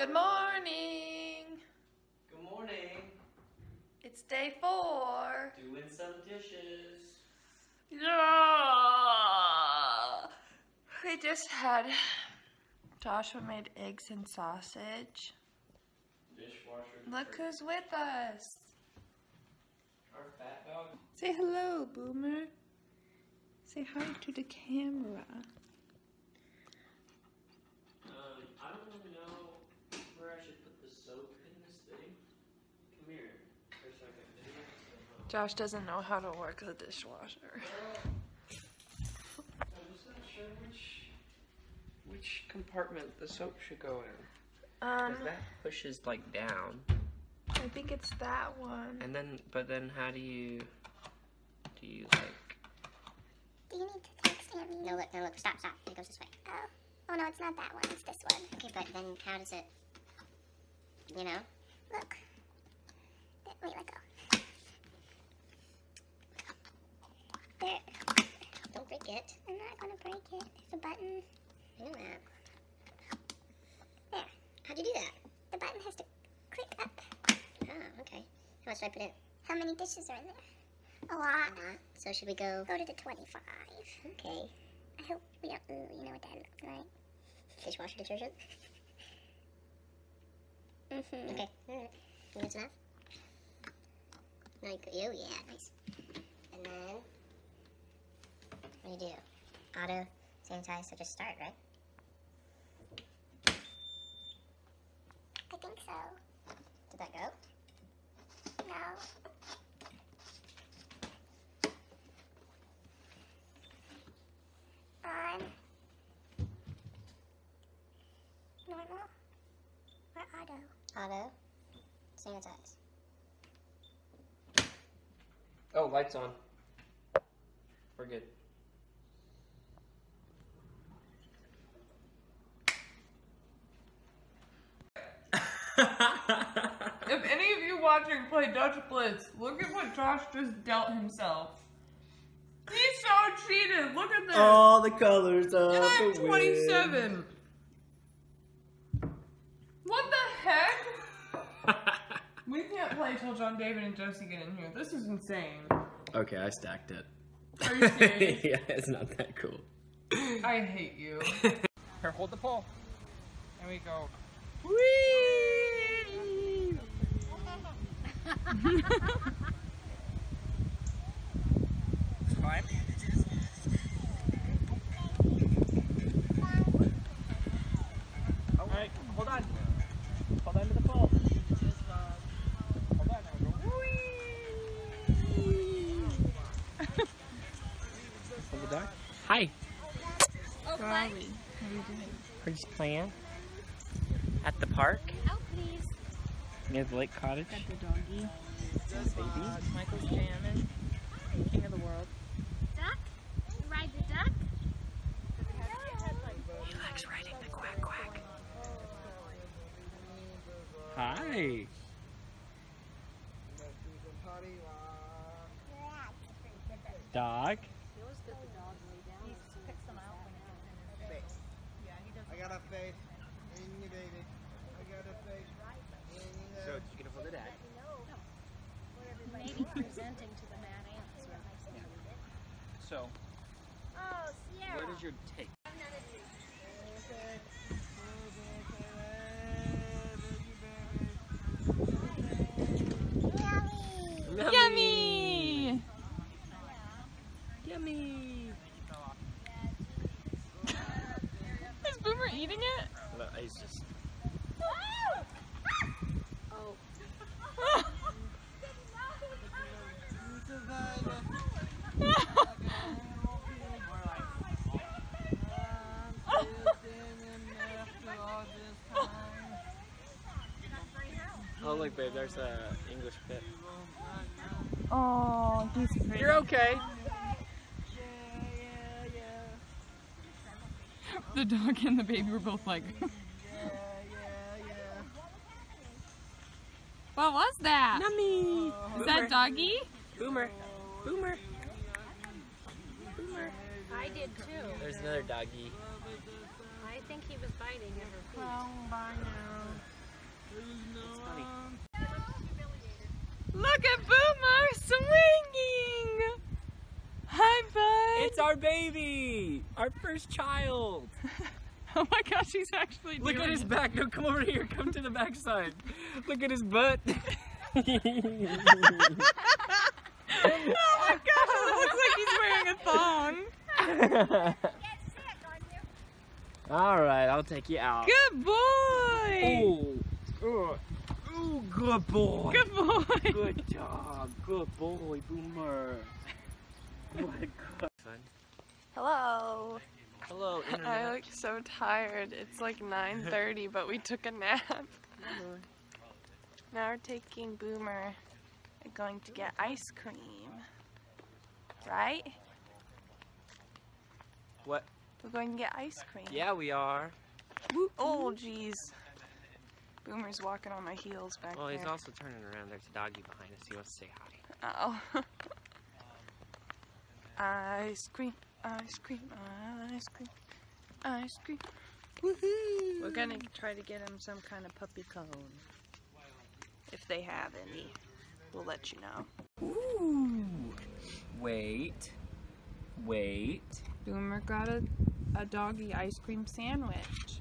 Good morning. Good morning. It's day 4. Doing some dishes. Yeah. We just had Joshua made eggs and sausage. Dishwasher. Look who's with us. Our fat dog. Say hello, Boomer. Say hi to the camera. I don't really know where I should put the soap in this thing. Come here for a second. Josh doesn't know how to work the dishwasher. I'm just not sure which compartment the soap should go in. 'Cause that pushes like down. I think it's that one. And then, but then how do you like? Do you need to take Sammy? No, look, stop. It goes this way. Oh no, it's not that one, it's this one. Okay, but then how does it, you know? Look. Wait, let go. There. Don't break it. I'm not gonna break it. There's a button. I know that. There. How'd you do that? The button has to click up. Oh, okay. How much should I put in? How many dishes are in there? A lot. So should we go to the 25? Okay. I hope we don't, you know what that looks like. Dishwasher detergent? Okay. Alright. You know it's enough? No, oh yeah, nice. And then, what do? Auto sanitize, so just start, right? I think so. Did that go? No. On. Normal. Or auto? Auto. Sanitize. Oh, lights on. We're good. If any of you watching play Dutch Blitz, look at what Josh just dealt himself. He's so cheated. Look at this. All the colors of And I have the 27. What the heck? We can't play till John David and Josie get in here. This is insane. Okay, I stacked it. Are you serious? Yeah, it's not that cool. I hate you. Here, hold the pole. There we go. Whee! Climb. Alright, hold on. Hold on to the pole. Hold on, now go. Hold the dog. Hi. Oh, Charlie, what are you doing? We're just playing at the park Oh, please. near the lake cottage. Got the doggy. Baby. Michael's jamming. King of the world. Duck? Ride the duck? He likes riding the quack quack. Hi. Dog. I got a faith in you, baby. I got a faith in you. So you gonna hold it at? Maybe presenting to the mad ants. So Oh, Sierra. where does your take? Yummy! Yummy. Is Boomer eating it? No, he's just. Oh. Oh look, babe, there's a English pit. Oh, he's pretty. You're okay. The dog and the baby were both like. What was that? Yummy. Is that doggy? Boomer. Boomer. Boomer. I did too. There's another doggy. I think he was biting at her feet. Oh, bye now. It's funny. Look at Boomer swinging! Hi, bud! It's our baby! Our first child! Oh my gosh, he's actually Look doing at his it. back. No, come over here. Come to the back side. Look at his butt. Oh my gosh, it looks like he's wearing a thong. All right, I'll take you out. Good boy! Oh, ooh, good boy. Good boy! Good job. Good boy, Boomer. What a good. Hello. Hello, internet. I look so tired. It's like 9:30, but we took a nap. Now we're taking Boomer and going to get ice cream. Right? What? We're going to get ice cream. Yeah, we are. Oh, jeez. Boomer's walking on my heels back Well, there. he's also turning around. There's a doggy behind us. He wants to say hi. Oh. Ice cream, ice cream, ice cream, ice cream. Woohoo! We're gonna try to get him some kind of puppy cone. If they have any, we'll let you know. Ooh. Wait. Wait. Boomer got a doggy ice cream sandwich.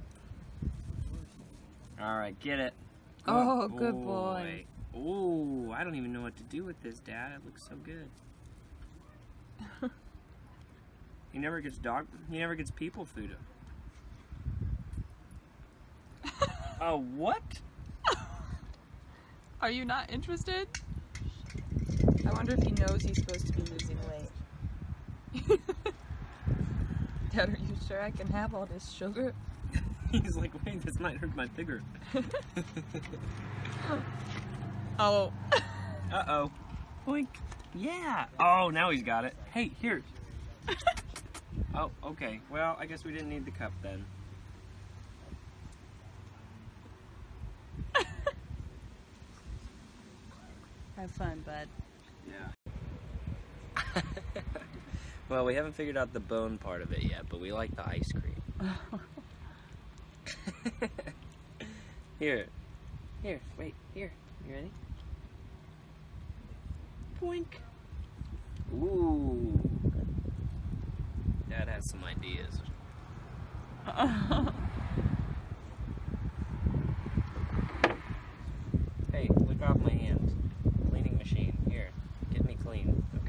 All right, get it. Oh, good boy. Ooh, I don't even know what to do with this, Dad. It looks so good. He never gets people food. Oh, what? Are you not interested? I wonder if he knows he's supposed to be losing weight. Dad, are you sure I can have all this sugar? He's like, wait, this might hurt my figure. Oh. Uh-oh. Boink. Yeah. Oh, now he's got it. Hey, here. Oh, okay. Well, I guess we didn't need the cup then. Have fun, bud. Yeah. Well, we haven't figured out the bone part of it yet, but we like the ice cream. Here. Here, wait, here. You ready? Boink. Ooh. Dad has some ideas. Hey, look off my hands. Cleaning machine. Here, get me clean.